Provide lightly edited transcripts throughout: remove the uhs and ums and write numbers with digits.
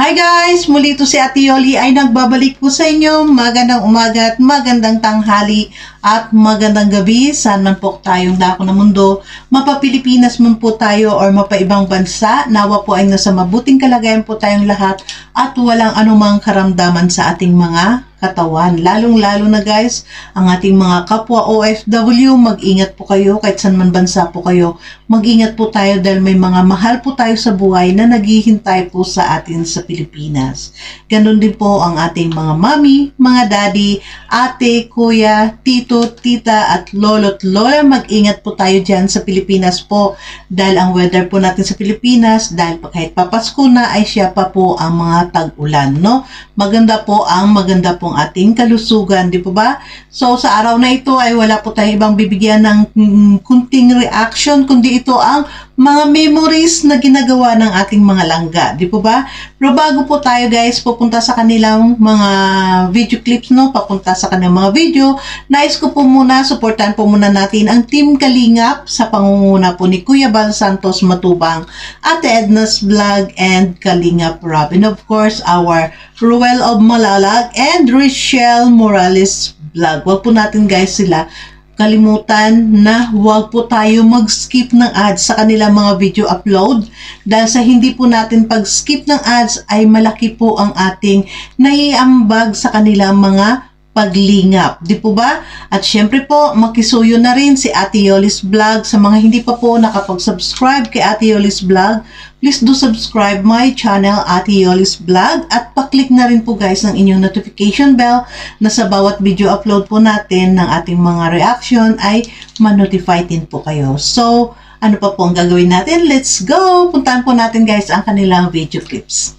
Hi guys! Muli ito si Ate Yoli ay nagbabalik po sa inyo. Magandang umaga at magandang tanghali at magandang gabi. Saan man po tayong dako ng mundo, mapa-Pilipinas man po tayo or mapa-ibang bansa, nawa po ay nasa mabuting kalagayan po tayong lahat at walang anumang karamdaman sa ating mga katawan. Lalong-lalo na guys, ang ating mga kapwa OFW, mag-ingat po kayo kahit saan man bansa po kayo. Mag-ingat po tayo dahil may mga mahal po tayo sa buhay na naghihintay po sa atin sa Pilipinas. Ganon din po ang ating mga mami, mga daddy, ate, kuya, tito, tita at lolo't lola. Mag-ingat po tayo dyan sa Pilipinas po dahil ang weather po natin sa Pilipinas, dahil kahit papasko na ay siya pa po ang mga tag-ulan, no? Maganda pong ating kalusugan, di po ba? So, sa araw na ito ay wala po tayong ibang bibigyan ng kunting reaction, kundi ito ang mga memories na ginagawa ng ating mga langga, di po ba? Pero bago po tayo guys, pupunta sa kanilang mga video clips, no? Papunta sa kanilang mga video, nais ko po muna, supportan po muna natin ang Team Kalingap sa pangunguna po ni Kuya Bal Santos Matubang, Ate Edna's Vlog, and Kalingap Rob. And of course, our Ruel of Malalag and Richelle Morales Vlog. Huwag po natin guys sila kalimutan na huwag po tayo mag-skip ng ads sa kanilang mga video upload dahil sa hindi po natin pag-skip ng ads ay malaki po ang ating naiambag sa kanilang mga paglingap, di po ba? At syempre po, makisuyo na rin si Ate Yoli's Vlog. Sa mga hindi pa po nakapag-subscribe kay Ate Yoli's Vlog, please do subscribe my channel, Ate Yoli's Vlog, at paklik na rin po guys ng inyong notification bell na sa bawat video upload po natin ng ating mga reaction ay ma-notify din po kayo. So, ano pa po ang gagawin natin? Let's go! Puntahan po natin guys ang kanilang video clips.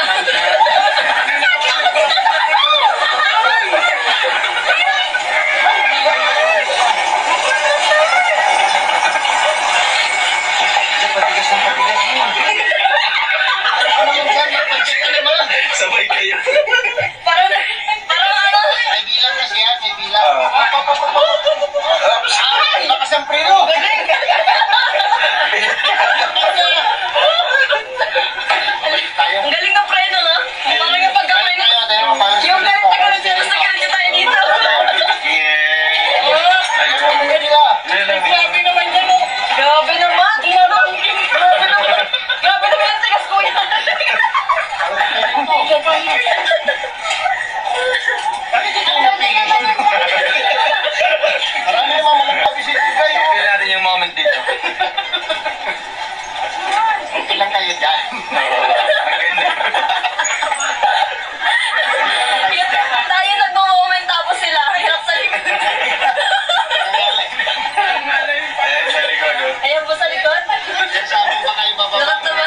Sabay kayo. Parang ano? May bilang na siya, may bilang. Lakas ang preno. Ang galing ng preno, no? Parang yung pagka-preno. Yung galing tagalog siya, basta galing tayo dito. Grabe naman yan, no? Grabe naman. Grabe naman yung tigas ko yan. Bakit ito yung napili? Marami naman magpapisit ko kayo. Pili natin yung moment dito. Okay lang kayo dyan. Tayo nagmo-moment tapos sila hirap sa likod. Ayan sa likod. Ayan po sa likod. Yan sabi ba kayo bababa? Lakas naman.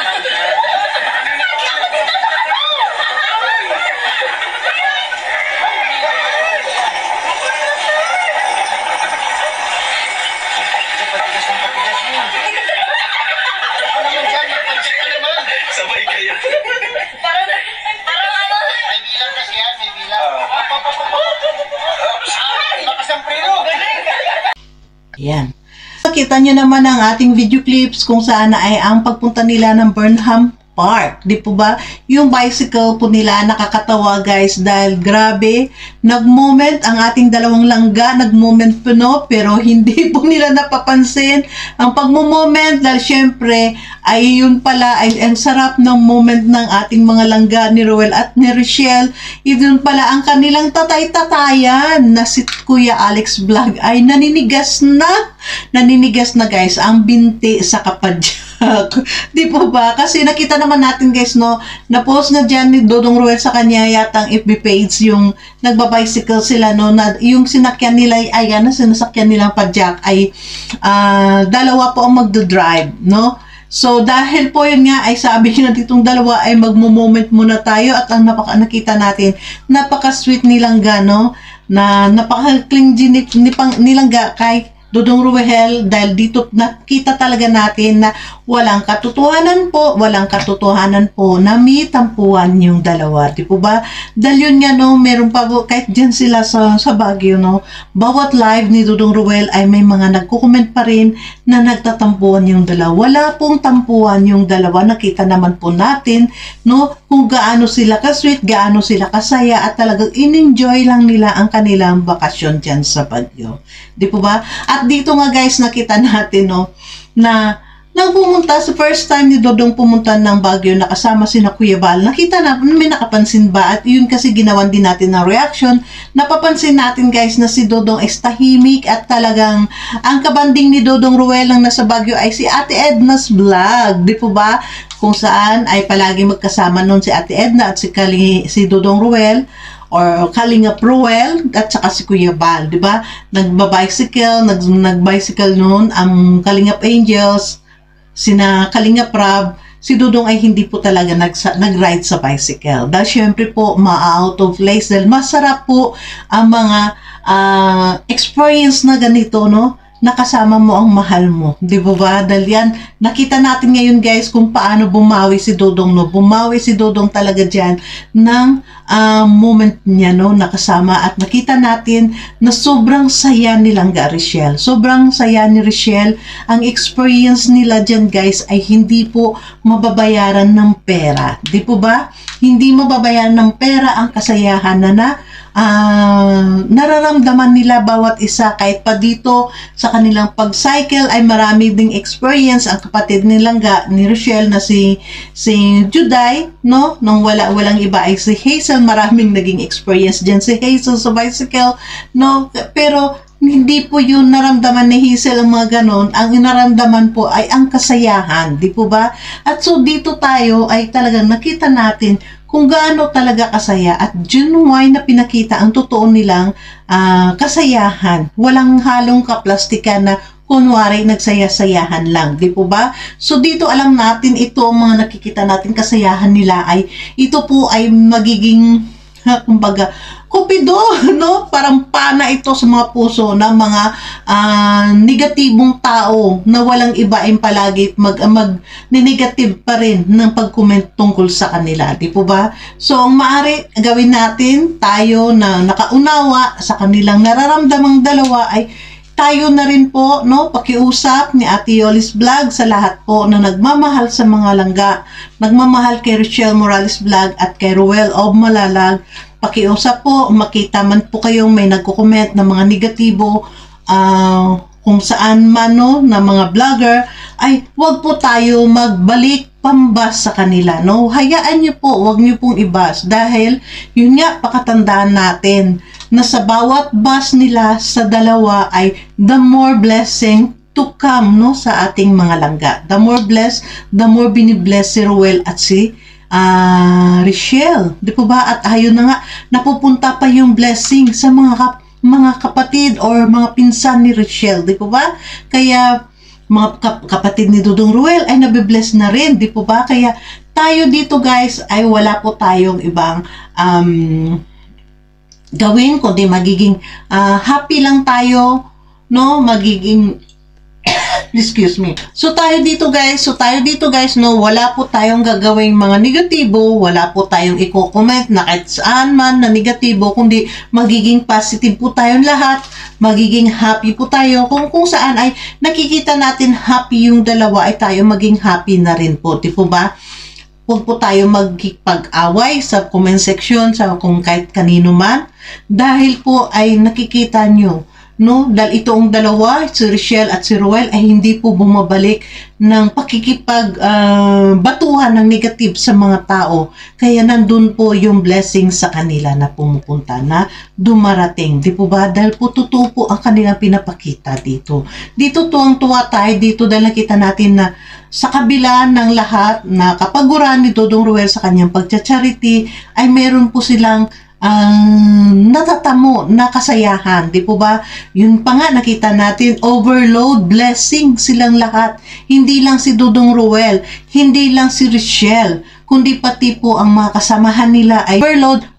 Sabay kayo. Parang ano? May bilang na siya, may bilang. Lakas ang preno. Ayan. Nakita nyo naman ang ating video clips kung saan ay ang pagpunta nila ng Burnham Park. Di po ba? Yung bicycle po nila nakakatawa guys dahil grabe, nag-moment ang ating dalawang langga, nag-moment po no, pero hindi po nila napapansin ang pag-moment dahil syempre ay yun pala ay ang sarap ng moment ng ating mga langga ni Ruel at ni Richelle. Yun pala ang kanilang tatay-tatayan na si Kuya Alex Vlog ay naninigas na guys ang binti sa kapadyak. Di po ba? Kasi nakita naman natin guys no, na-post na dyan ni Dodong Ruel sa kanya yatang FB page yung nagbabicycle sila no, na yung sinakyan nila ay ayan na sinasakyan nilang padyak ay dalawa po ang magdodrive no. So dahil po yun nga ay sabi na ditong dalawa ay magmo-moment muna tayo at ang nakita natin napaka-sweet nilang gano na napaka-clingy nilangga kay Dodong Ruel, dahil dito nakita talaga natin na walang katotohanan po na may tampuan yung dalawa, di po ba? Dahil yun nga, no, meron pa po, kahit dyan sila sa Baguio, no, bawat live ni Dodong Ruel ay may mga nagko-comment pa rin na nagtatampuan yung dalawa. Wala pong tampuan yung dalawa. Nakita naman po natin, no, kung gaano sila ka-sweet, gaano sila kasaya, at talagang in-enjoy lang nila ang kanilang bakasyon dyan sa Baguio. Di po ba? At dito nga guys, nakita natin, no, na nang pumunta, sa first time ni Dodong pumunta ng Baguio, nakasama si na Kuya Bal, nakita na, may nakapansin ba? At yun kasi ginawan din natin ng reaction. Napapansin natin guys na si Dodong ay tahimik at talagang ang kabanding ni Dodong Ruel lang nasa Baguio ay si Ate Edna's Vlog. Di po ba? Kung saan ay palagi magkasama nun si Ate Edna at si Dodong Ruel or Kalingap Ruel at saka si Kuya Bal, di ba? Nag-bicycle noon ang Kalingap Angels, sina Kalingap Rab. Si Dodong ay hindi po talaga nag-ride sa bicycle. Dahil syempre po, ma-out of place. Dahil masarap po ang mga experience na ganito, no? Nakasama mo ang mahal mo. Di ba? Dahil yan, nakita natin ngayon guys kung paano bumawi si Dodong, no? Bumawi si Dodong talaga dyan ng moment niya, no? Nakasama, at nakita natin na sobrang saya nilang Richelle. Sobrang saya ni Richelle. Ang experience nila dyan guys ay hindi po mababayaran ng pera. Di po ba? Hindi mababayaran ng pera ang kasayahan na nararamdaman nila bawat isa. Kahit pa dito sa kanilang pag-cycle ay marami ding experience ang kapatid nilang ni Richelle na si Juday, no? Nung walang iba ay si Hazel. Maraming naging experience dyan si Hazel sa bicycle, no? Pero hindi po yun naramdaman ni Hazel ang mga ganon. Ang naramdaman po ay ang kasayahan, di po ba? At so dito tayo ay talagang nakita natin kung gaano talaga kasaya at genuine na pinakita ang totoo nilang kasayahan. Walang halong kaplastikan na kunwari nagsaya-sayahan lang, di po ba? So dito alam natin ito, ang mga nakikita natin kasayahan nila ay ito po ay magiging kumbaga kupido, no? Parang pana ito sa mga puso ng mga negatibong tao na walang iba ay palagi mag-negative pa rin ng pag-comment tungkol sa kanila, di po ba? So ang maaari gawin natin, tayo na nakaunawa sa kanilang nararamdamang dalawa ay tayo na rin po, no, pakiusap ni Ate Yoli's Vlog sa lahat po na nagmamahal sa mga langga, nagmamahal kay Richelle Morales Vlog at kay Ruel of Malalag. Pakiusap po, makita man po kayong may nagko-comment na mga negatibo kung saan man, no, na mga vlogger, ay wag po tayo magbalik pambas sa kanila, no? Hayaan niyo po, wag niyo pong ibas dahil yun nga, pakatandaan natin na sa bawat bas nila sa dalawa ay the more blessing to come, no, sa ating mga langga. The more blessed, the more binibless si Ruel at si Richelle, di po ba? At ayun na nga, napupunta pa yung blessing sa mga kapatid or mga pinsan ni Richelle, di po ba? Kaya mga kapatid ni Dodong Ruel ay nabibless na rin, di po ba? Kaya tayo dito guys ay wala po tayong ibang gawin kundi magiging happy lang tayo, no? Magiging excuse me. So tayo dito guys, no, wala po tayong gagawing mga negatibo, wala po tayong i-comment na kahit saan man na negatibo, kundi magiging positive po tayong lahat, magiging happy po tayo. Kung saan ay nakikita natin happy yung dalawa ay tayo maging happy na rin po, di po ba? Huwag po tayo magpag-away sa comment section sa kung kahit kanino man dahil po ay nakikita nyo, no, dahil itong dalawa, si Richelle at si Ruel ay hindi po bumabalik ng batuhan ng negative sa mga tao. Kaya nandun po yung blessing sa kanila na pumupunta, na dumarating, di po ba? Dahil po totoo po ang kanilang pinapakita dito. Dito tuwang-tuwa tayo dito dahil nakita natin na sa kabila ng lahat na kapaguran ni Dodong Ruel sa kanyang pagcha-charity ay meron po silang natatamo na kasayahan, di po ba? Yun pa nga nakita natin, overload blessing silang lahat. Hindi lang si Dodong Ruel, hindi lang si Richelle, kundi pati po ang mga kasamahan nila ay overload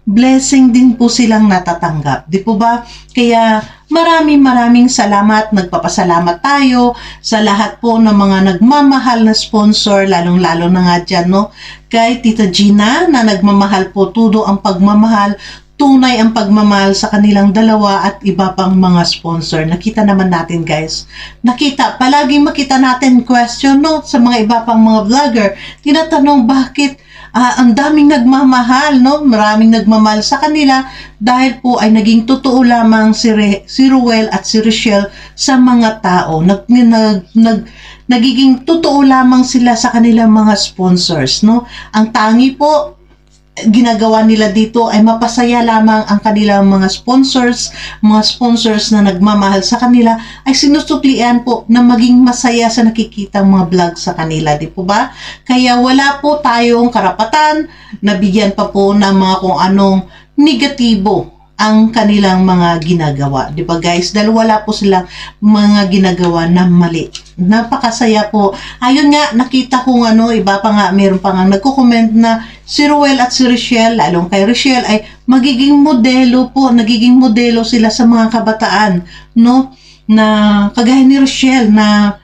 blessing din po silang natatanggap. Di po ba? Kaya maraming salamat, nagpapasalamat tayo sa lahat po ng mga nagmamahal na sponsor, lalong-lalo na nga dyan, no? Kay Tita Gina na nagmamahal po, todo ang pagmamahal, tunay ang pagmamahal sa kanilang dalawa at iba pang mga sponsor. Nakita naman natin, guys. Palaging makita natin question, no? Sa mga iba pang mga vlogger, tinatanong bakit ang daming nagmamahal, no? Maraming nagmamahal sa kanila dahil po ay naging totoo lamang si Ruel at si Rochelle sa mga tao. Nagiging totoo lamang sila sa kanilang mga sponsors, no? Ang tangi po ginagawa nila dito ay mapasaya lamang ang kanilang mga sponsors na nagmamahal sa kanila ay sinusuklian po na maging masaya sa nakikitang mga vlog sa kanila, di po ba? Kaya wala po tayong karapatan na bigyan pa po ng mga kung anong negatibo ang kanilang mga ginagawa, di ba guys? Dahil wala po silang mga ginagawa na mali. Napakasaya po. Ayun nga, nakita ko iba pa nga, meron pa nga nagko-comment na si Ruel at si Rochelle, lalong kay Rochelle, ay magiging modelo po, nagiging modelo sila sa mga kabataan, no? Na kagaya ni Rochelle na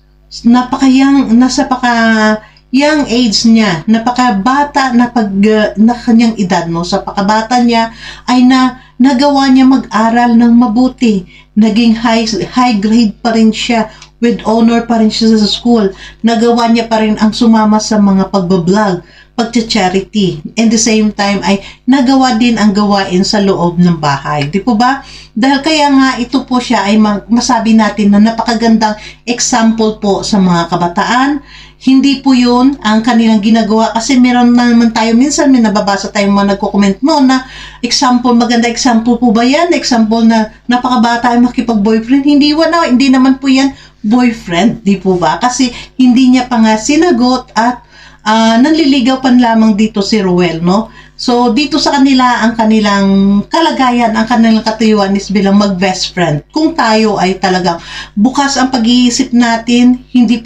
young age niya, napakabata na kanyang edad, no? Sa pakabata niya ay nagawa niya mag-aral ng mabuti. Naging high grade pa rin siya, with honor pa rin siya sa school. Nagawa niya pa rin ang sumama sa mga pagbablog, pagcha-charity. And the same time ay nagawa din ang gawain sa loob ng bahay. Di po ba? Dahil kaya nga ito po siya ay masabi natin na napakagandang example po sa mga kabataan. Hindi po yun ang kanilang ginagawa kasi meron na naman tayo minsan, may nababasa tayong mga nagko-comment mo na example, maganda example po ba yan? Example na napakabata ay makipag-boyfriend. Hindi naman po yan boyfriend, di po ba? Kasi hindi niya pa nga sinagot at nanliligaw pa lamang dito si Ruel, no? So, dito sa kanila, ang kanilang kalagayan, ang kanilang katuyuan is bilang mag-best friend. Kung tayo ay talagang bukas ang pag-iisip natin, hindi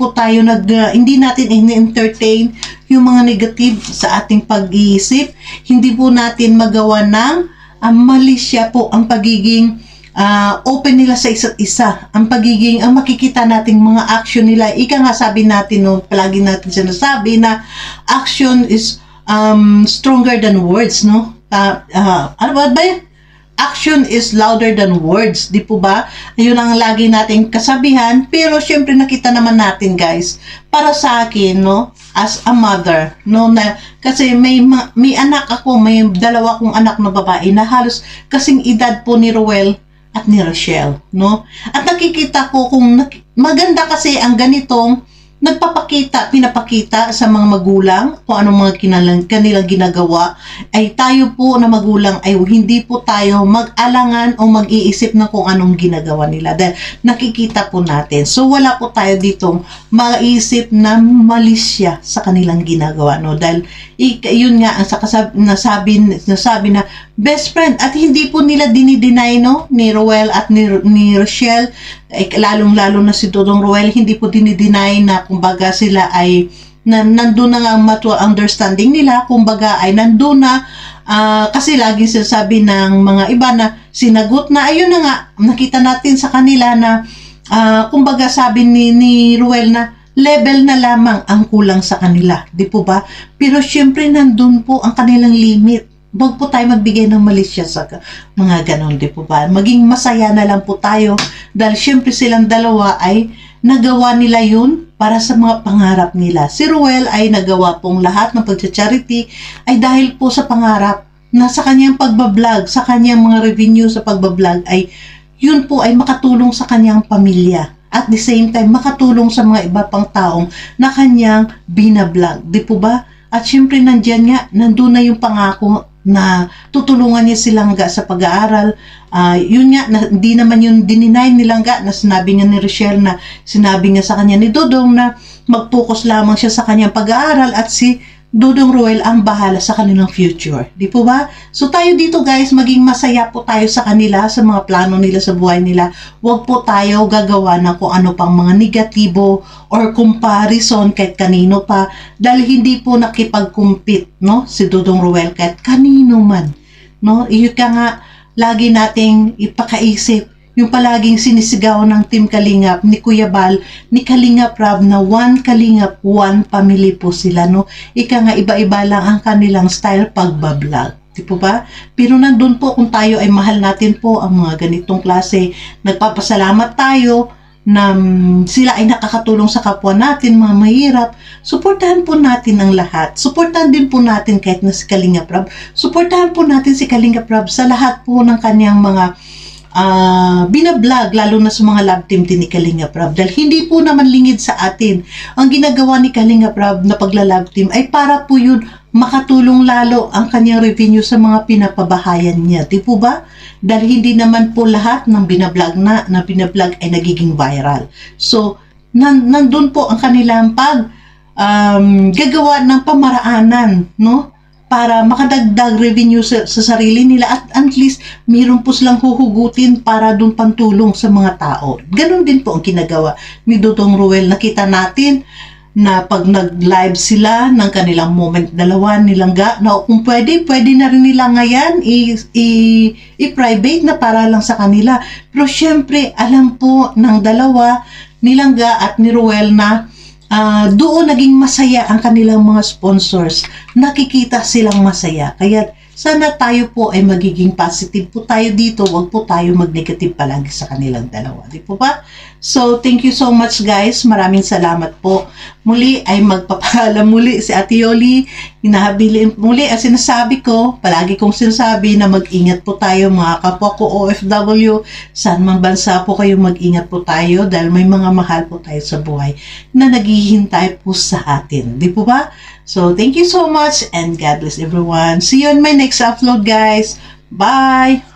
natin in-entertain yung mga negative sa ating pag-iisip, hindi po natin magawa ng malisya po ang pagiging open nila sa isa't isa, ang makikita nating mga action nila. Ika nga sabi natin, no, palagi natin sinasabi na action is stronger than words, no? Ano ba yun? Action is louder than words, di po ba? Ayun ang lagi nating kasabihan, pero syempre nakita naman natin, guys, para sa akin, no, as a mother, no, kasi may anak ako, may dalawa kong anak na babae na halos kasing edad po ni Ruel at ni Rochelle, no? At nakikita ko kung maganda kasi ang ganitong pinapakita sa mga magulang kung anong mga kanilang ginagawa, ay tayo po na magulang ay hindi po tayo mag-alangan o mag-iisip na kung anong ginagawa nila dahil nakikita po natin. So wala po tayo ditong maisip na malisya sa kanilang ginagawa, no? Dahil yun nga ang nasabi na best friend at hindi po nila dinideny, no, ni Ruel at ni Rochelle, lalong-lalo na si Dodong Ruel, hindi po dinideny na kumbaga sila ay nandun na nga ang mutual understanding nila, kumbaga ay nandun na kasi lagi sinasabi ng mga iba na sinagot na, ayun na nga, nakita natin sa kanila na kumbaga sabi ni Ruel na level na lamang ang kulang sa kanila, di po ba? Pero syempre nandun po ang kanilang limit. Huwag po tayo magbigay ng malisya sa mga ganon, di po ba? Maging masaya na lang po tayo dahil syempre silang dalawa ay nagawa nila yun para sa mga pangarap nila. Si Ruel ay nagawa pong lahat ng pagcha-charity ay dahil po sa pangarap na sa kanyang pagbablog, sa kanyang mga revenue sa pagbablog ay yun po ay makatulong sa kanyang pamilya. At the same time, makatulong sa mga iba pang taong na kanyang binablog, di po ba? At syempre nandyan nga, nandun na yung pangako na tutulungan niya silang sa pag-aaral. Yun nga, hindi naman yung dininay nilang na sinabi niya ni Rochelle na sinabi niya sa kanya ni Dodong na mag-focus lamang siya sa kanyang pag-aaral at si Dodong Ruel ang bahala sa kanilang future. Di po ba? So tayo dito guys, maging masaya po tayo sa kanila, sa mga plano nila sa buhay nila. Huwag po tayo gagawa na kung ano pang mga negatibo or comparison kahit kanino pa. Dahil hindi po nakipag-compete, no? Si Dodong Ruel kahit kanino man. no? Iyon ka nga, lagi nating ipakaisip, yung palaging sinisigaw ng Team Kalingap, ni Kuya Bal, ni Kalingap Rab, na one Kalingap, one family po sila, no? Ika nga, iba-iba lang ang kanilang style pagbablog. Di po ba? Pero nandun po, kung tayo ay mahal natin po ang mga ganitong klase, nagpapasalamat tayo na sila ay nakakatulong sa kapwa natin, mga mahirap, suportahan po natin ang lahat. Suportahan din po natin kahit na si Kalingap Rab. Suportahan po natin si Kalingap Rab sa lahat po ng kanyang mga binablog, lalo na sa mga love team din ni Kalingap Rab. Dahil hindi po naman lingid sa atin. Ang ginagawa ni Kalingap Rab na pagla-love team ay para po yun makatulong lalo ang kanyang revenue sa mga pinapabahayan niya. Di po ba? Dahil hindi naman po lahat ng binablog ay nagiging viral. So, nandun po ang kanilang gagawa ng pamaraanan, no? Para makadagdag revenue sa sarili nila at least mayroon po silang huhugutin para doon pantulong sa mga tao. Ganon din po ang ginagawa ni Dudong Ruel. Nakita natin na pag nag-live sila ng kanilang moment dalawa, nilangga, na kung pwede na rin nila ngayon i-private na para lang sa kanila. Pero syempre, alam po ng dalawa, nilangga at ni Ruel, na doon naging masaya ang kanilang mga sponsors. Nakikita silang masaya. Kaya sana tayo po ay magiging positive po tayo dito. Huwag po tayo mag-negative palagi sa kanilang dalawa. Di po ba? So, thank you so much guys. Maraming salamat po. Muli ay magpapaalam muli si Ate Yoli. Hinahabilin muli ang sinasabi ko. Palagi kong sinasabi na mag-ingat po tayo mga kapwa ko OFW. Saan mang bansa po kayo, mag-ingat po tayo dahil may mga mahal po tayo sa buhay na naghihintay po sa atin. Di po ba? So, thank you so much and God bless everyone. See you on my next upload guys. Bye!